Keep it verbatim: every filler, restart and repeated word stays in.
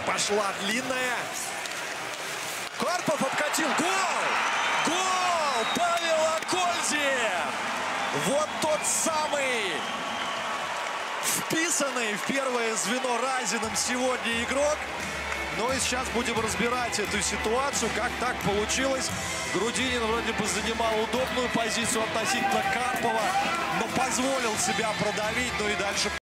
Пошла длинная. Карпов обкатил. Гол! Гол! Павел Акользи! Вот тот самый вписанный в первое звено Разиным сегодня игрок. Ну и сейчас будем разбирать эту ситуацию, как так получилось. Грудинин вроде бы занимал удобную позицию относительно Карпова, но позволил себя продавить, ну и дальше...